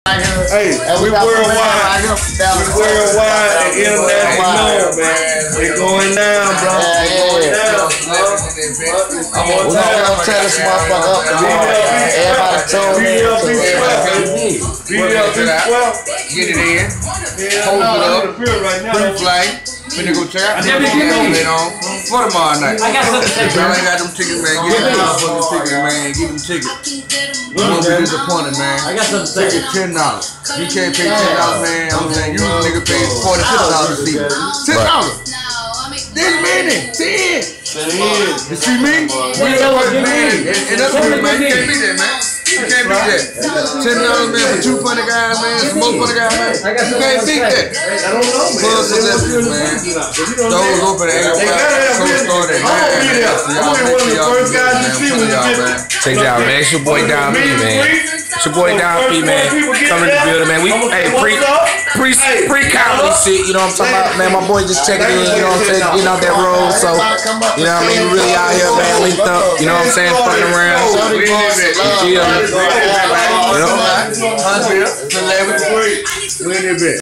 Hey, we worldwide. We worldwide and international, man. We going down, bro. Going down, bro. We're gonna tear this motherfucker up tomorrow. Everybody told me. Get it in. Hold it up. Blue flag. Finna go check out. For tomorrow night. I got something to say. If y'all ain't got them tickets, man, get them motherfucking tickets, man. Get them tickets. You won't be disappointed, man. I got something to say. Ticket $10. You can't pay $10, man. I'm saying you nigga pay $40 to see it. $10. This many. 10. You see me? We the first man. And that's good, man. You can't beat that, man. You can't beat that. $10, man, for 2 funny guys, man. Some more funny guys, man. You can't beat that. I don't know, man. Plus celebrities, man. Those open at 8 o'clock. So start at 9. I'm one of the first guys you see when you get. Check it out, man. It's your boy Don P, man. It's your boy Don P, man. Coming to the building, man. We pre-comedy shit, you know what I'm talking about, man. My boy just checking in, you know what I'm saying, getting out that road, so you know what I mean, we really out here, man, linked up, you know what I'm saying, fucking around. You know?